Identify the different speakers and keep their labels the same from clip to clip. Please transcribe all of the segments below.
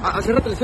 Speaker 1: Ciérratele.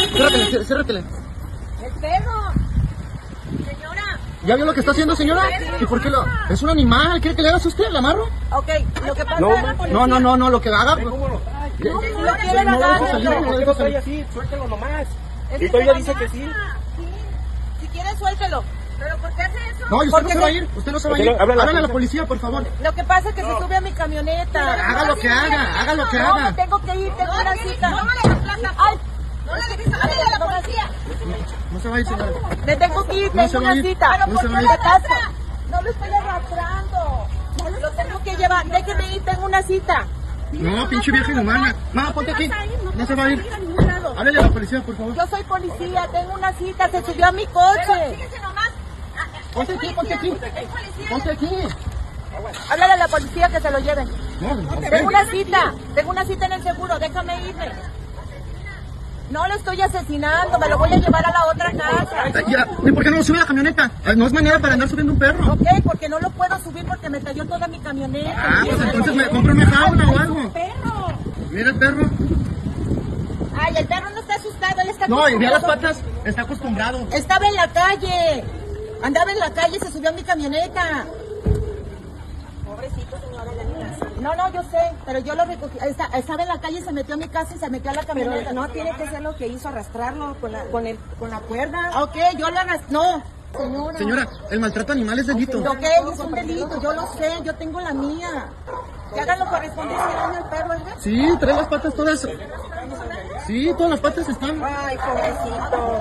Speaker 2: El perro. Señora.
Speaker 1: ¿Ya vio lo que está haciendo, señora? ¿Y por qué lo...? Es un animal, ¿quiere que le hagas a usted? ¿La amarro?
Speaker 2: Ok, lo que pasa
Speaker 1: No,
Speaker 2: es la policía.
Speaker 1: no, lo que haga...
Speaker 2: No quieren
Speaker 1: No lo dejo
Speaker 2: agarrar.
Speaker 1: salir, no lo dejo salir.
Speaker 3: así, suéltelo nomás.
Speaker 2: Es
Speaker 3: Y
Speaker 2: que
Speaker 3: todavía
Speaker 2: se
Speaker 3: dice
Speaker 2: lo
Speaker 3: que sí.
Speaker 2: llama. Sí. Si quiere, suéltelo. ¿Pero por qué hace eso?
Speaker 1: No, y usted no
Speaker 2: Porque
Speaker 1: se va a ir, usted no se va a ir.
Speaker 3: Háblale
Speaker 1: Háblale a la policía, por favor.
Speaker 2: Lo que pasa es que se sube a mi camioneta.
Speaker 1: Haga lo que haga
Speaker 2: No,
Speaker 1: haga.
Speaker 2: me tengo que ir, tengo una cita.
Speaker 4: No le des plata.
Speaker 2: Ay,
Speaker 4: No le des plata a la policía.
Speaker 1: No se va a ir, señora.
Speaker 2: me tengo que ir,
Speaker 1: No
Speaker 2: tengo
Speaker 1: se va
Speaker 2: una
Speaker 1: a ir.
Speaker 2: cita.
Speaker 1: No
Speaker 2: ¿Por
Speaker 1: se
Speaker 2: qué
Speaker 1: va a
Speaker 2: le
Speaker 1: ir.
Speaker 2: pasa? No lo estoy arrastrando. Lo tengo que llevar. Déjeme ir, tengo una cita.
Speaker 1: No, pinche vieja inhumana. No, ponte aquí. No se va a ir. Háblale a la policía, por favor.
Speaker 2: Yo soy policía, tengo una cita, se subió a mi coche.
Speaker 4: Fíjese nomás.
Speaker 1: Ponte aquí. Ponte aquí.
Speaker 2: Háblale a la policía que se lo lleven.
Speaker 1: No,
Speaker 2: Tengo una cita en el seguro, déjame irme. No lo estoy asesinando, me lo voy a llevar a la otra casa.
Speaker 1: Ya, ¿y por qué no lo sube a la camioneta? No es manera para andar subiendo un perro.
Speaker 2: Ok, porque no lo puedo subir porque me cayó toda mi camioneta.
Speaker 1: Ah, pues entonces me compro una jaula o algo.
Speaker 2: Perro.
Speaker 1: Mira el perro.
Speaker 2: Ay, el perro no está asustado, él está
Speaker 1: No, y vea las
Speaker 2: acostumbrado.
Speaker 1: patas. Está acostumbrado.
Speaker 2: Estaba en la calle. Andaba en la calle y se subió a mi camioneta. Pobrecito, señora, No, yo sé, pero yo lo recogí. Estaba en la calle y se metió a mi casa y se metió a la camioneta.
Speaker 5: Pero no tiene que ser lo que hizo, arrastrarlo con la cuerda.
Speaker 2: Ok, yo lo arrastré. No, señora.
Speaker 1: Señora, el maltrato animal es delito.
Speaker 2: Ok, es un delito, yo lo sé, yo tengo la mía. Que hagan lo correspondiente al perro, ¿verdad?
Speaker 1: Sí, trae las patas todas. Sí, todas las patas están.
Speaker 5: Ay, pobrecito.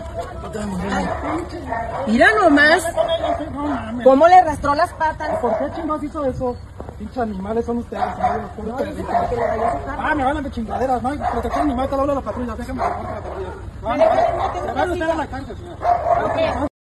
Speaker 2: Mira nomás cómo le arrastró las patas.
Speaker 3: ¿Por qué chingados hizo eso? Pinches animales son ustedes. Me van de chingaderas, ¿no? Protección animal, te lo hablo a la patrulla. Déjame que la patrulla. Van usted a la cárcel, señora.